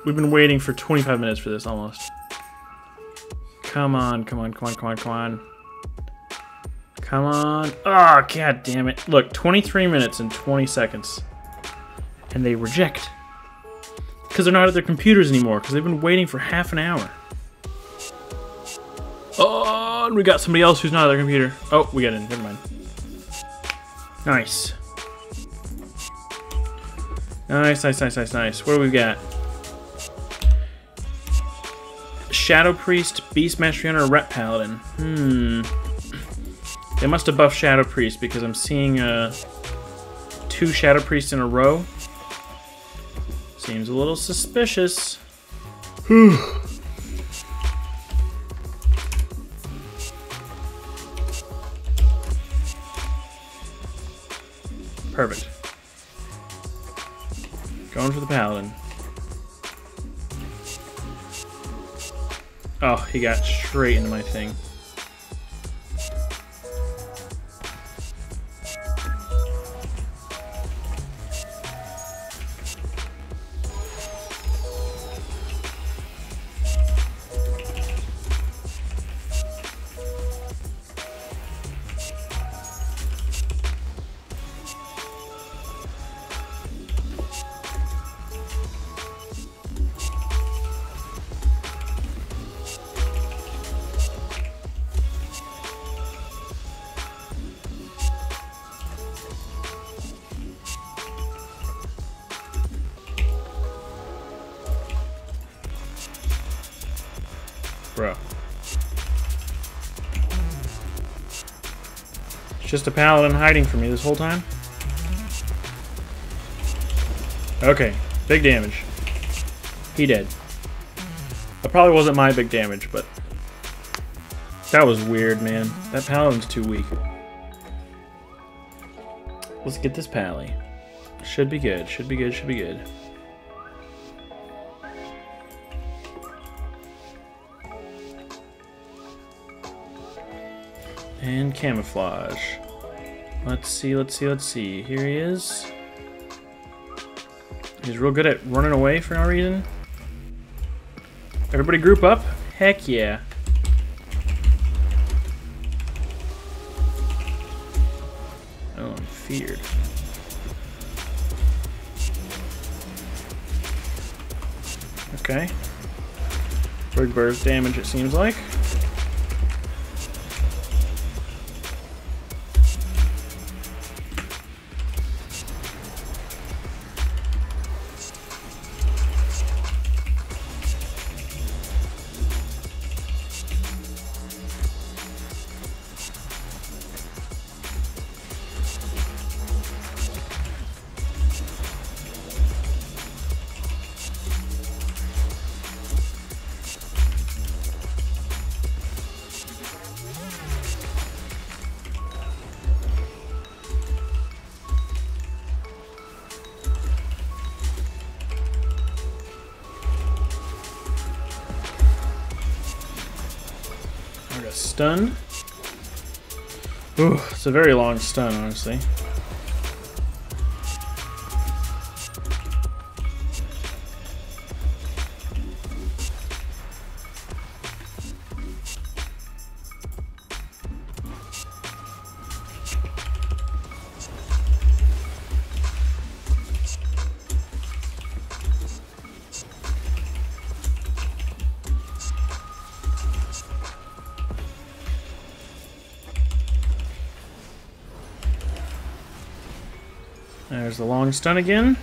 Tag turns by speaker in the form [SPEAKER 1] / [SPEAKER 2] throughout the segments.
[SPEAKER 1] We've been waiting for 25 minutes for this almost. Come on, come on, come on, come on, come on. Come on. Oh, god damn it. Look, 23 minutes and 20 seconds. And they reject. Because they're not at their computers anymore, because they've been waiting for half an hour. Oh, and we got somebody else who's not at their computer. Oh, we got in. Never mind. Nice. Nice, nice, nice, nice, nice. What do we got? Shadow Priest, Beast Mastery Hunter, Ret Paladin. They must have buffed Shadow Priest because I'm seeing 2 Shadow Priests in a row. Seems a little suspicious. Perfect. Going for the Paladin. Oh, he got straight into my thing. Bro. It's just a paladin hiding from me this whole time? Okay, big damage. He dead. That probably wasn't my big damage, but that was weird, man. That paladin's too weak. Let's get this pally. Should be good, should be good, should be good. And camouflage. Let's see, let's see, let's see. Here he is. He's real good at running away for no reason. Everybody group up? Heck yeah. Oh, I'm feared. Okay. Big burst damage, it seems like. Stun. Ooh, it's a very long stun, honestly. There's the long stun again.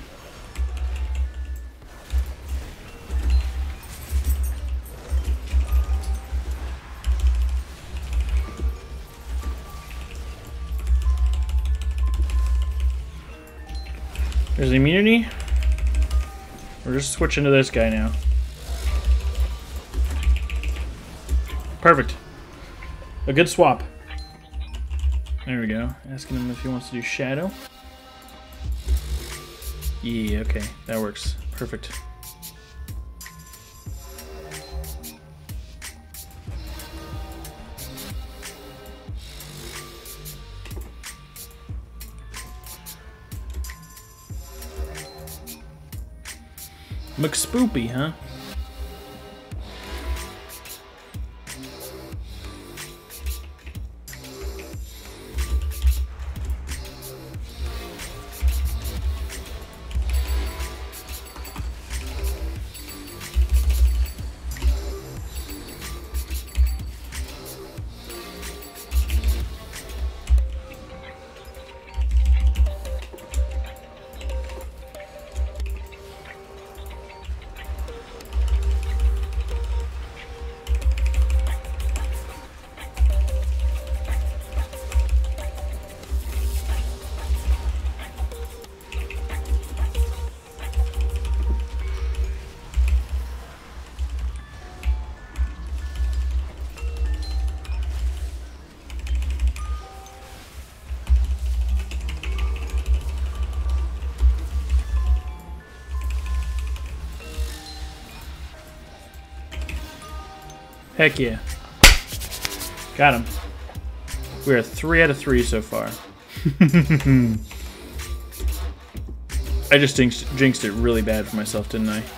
[SPEAKER 1] There's the immunity. We're just switching to this guy now. Perfect. A good swap. There we go. Asking him if he wants to do shadow. Yeah, okay, that works. Perfect. McSpoopy, huh? Heck yeah. Got him. We are 3 out of 3 so far. I just jinxed it really bad for myself, didn't I?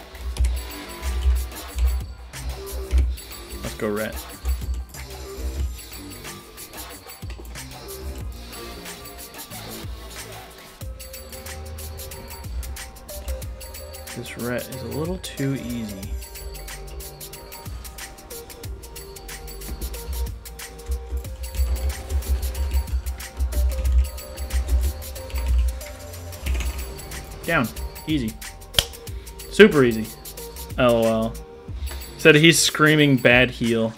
[SPEAKER 1] Let's go rat. This rat is a little too easy. Down. Easy. Super easy. LOL. Said he's screaming bad heal.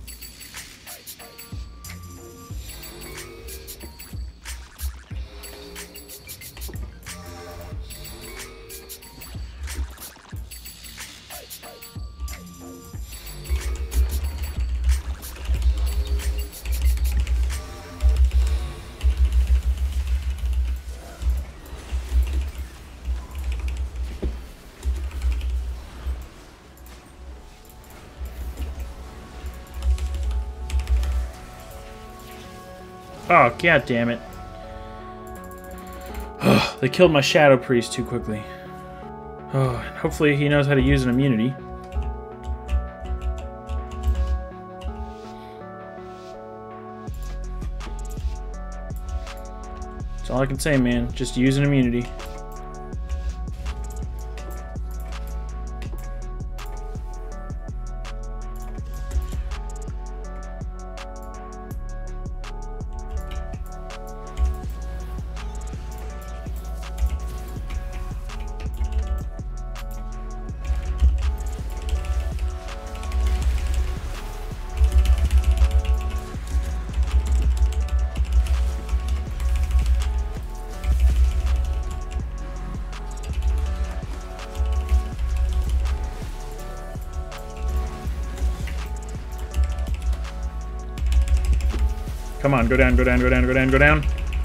[SPEAKER 1] Oh, god damn it. They killed my Shadow Priest too quickly. Oh, hopefully he knows how to use an immunity. That's all I can say, man. Just use an immunity. Come on, go down, go down, go down, go down, go down.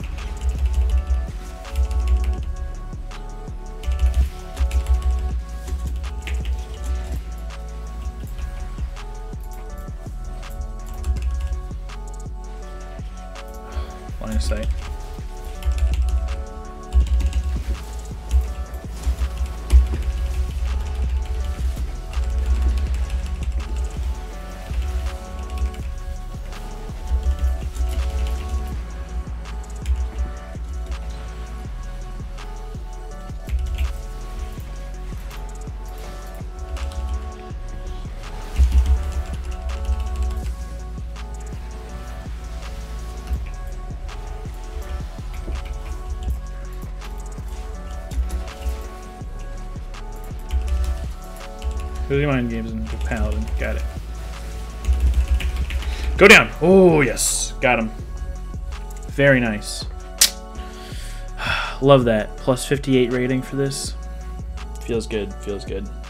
[SPEAKER 1] Line of sight. Go to mind games and the paladin. Got it. Go down. Oh, yes. Got him. Very nice. Love that. Plus 58 rating for this. Feels good. Feels good.